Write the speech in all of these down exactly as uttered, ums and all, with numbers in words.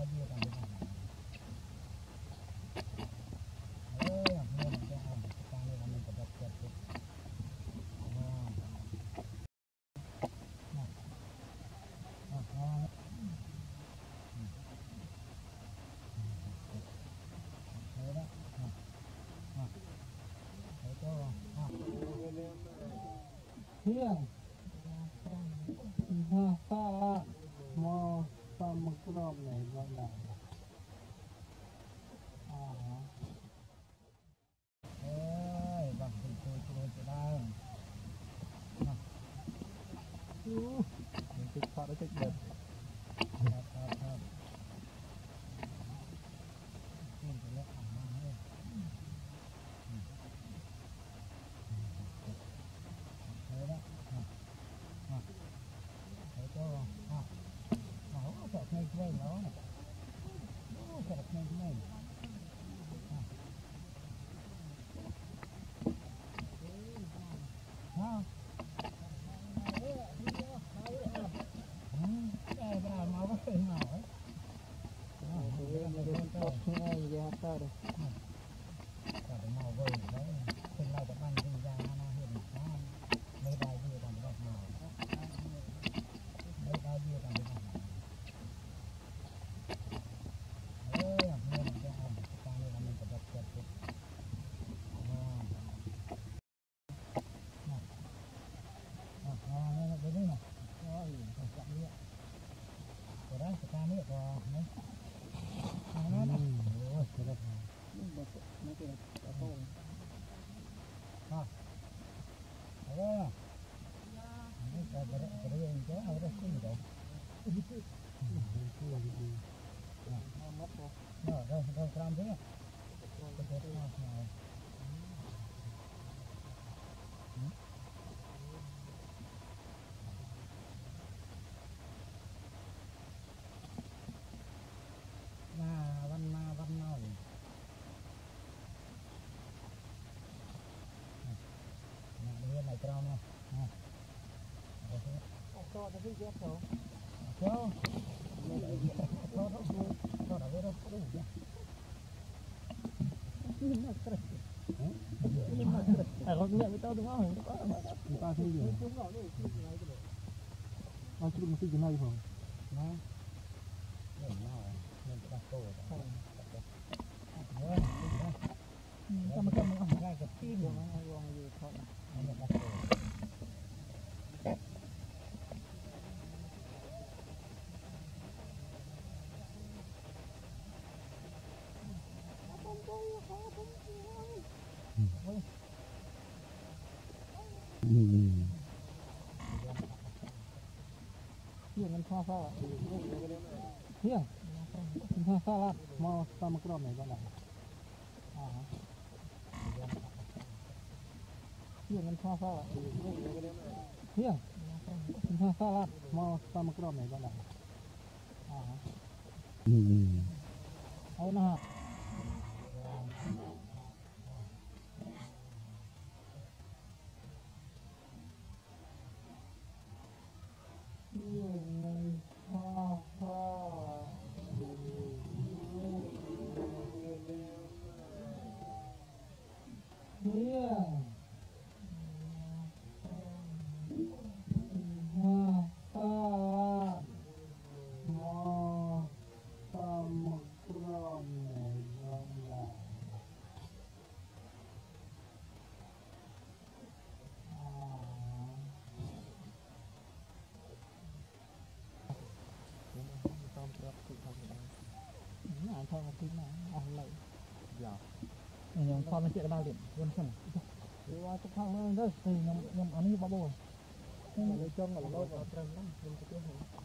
Iya, nah salah mau sama krom nih benda. Ah, eh, bang itu terus sedang. Nah, uh, untuk pada cekdot. Tapi dia tahu. Tahu. Tahu tahu. Tahu ada berapa tu? Ini nak terus. Ini nak terus. Kalau ni kita tahu tu mana? Kita tahu je. Masuk mesti jenai pun. Nah. Ya, nah. Nanti tak tahu. Ya, sama-sama orang ke tim orang orang di kota. Ini tak tahu. Iya, kan salah. Iya, kan salah. Mau sama krom ya, Bang. Ah. Iya, kan salah. Iya, kan salah. Mau sama krom ya, Bang. Ah. Hmm. Oh, nah. Yang kau macam mana dia? Bukan sana. Dia tu kau mana dah? Yang yang ani babo. Kalau jom kalau babo terang lah, belum betul.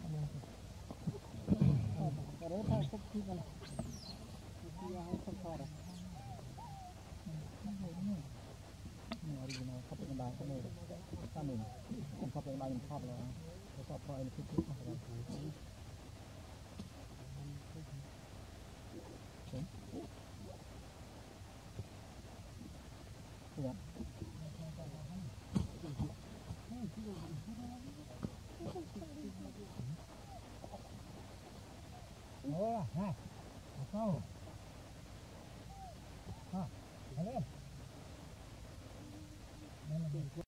Kalau tak seperti mana? Dia harus terkara. Ini original. Kau pengen dah kau ni. Kau ni. Kau pengen dah yang kau lah. Kau pro ini fikir kau lah. Ya. Oh, à, này, một câu, à, lên.